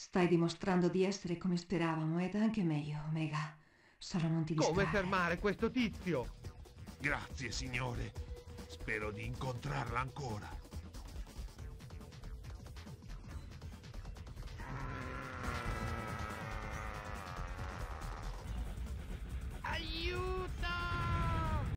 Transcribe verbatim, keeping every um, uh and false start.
Stai dimostrando di essere come speravamo ed anche meglio, Omega. Solo non ti distrarre. Come fermare questo tizio? Grazie, signore. Spero di incontrarla ancora.